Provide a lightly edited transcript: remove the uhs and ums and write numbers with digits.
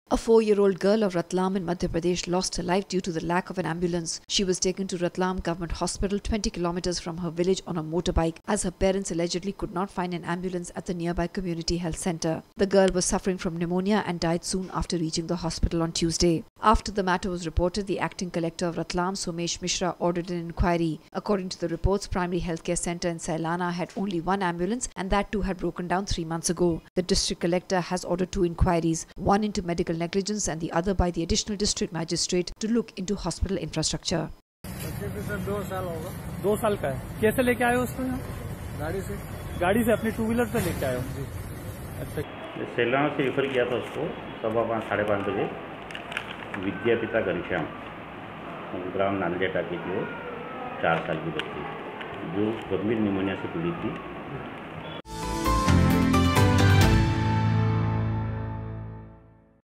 A 4-year-old girl of Ratlam in Madhya Pradesh lost her life due to the lack of an ambulance. She was taken to Ratlam Government Hospital 20 kilometers from her village on a motorbike as her parents allegedly could not find an ambulance at the nearby community health center. The girl was suffering from pneumonia and died soon after reaching the hospital on Tuesday. After the matter was reported, the acting collector of Ratlam, Somesh Mishra, ordered an inquiry. According to the reports, primary healthcare center in Sailana had only one ambulance and that too had broken down 3 months ago. The district collector has ordered 2 inquiries, one into medical negligence and the other by the additional district magistrate to look into hospital infrastructure. Sir 2 साल होगा। 2 साल का है। कैसे लेके आए हो उसको यहाँ? गाड़ी से अपनी 2 व्हीलर से लेके आए हो? जी। अच्छा। सेलाना से रेफर किया था उसको 5:15 बजे। विद्यापिता घनश्याम ग्राम नालजेटा की थी, वो 4 साल की बच्ची जो गंभीर निमोनिया से पीड़ित थी।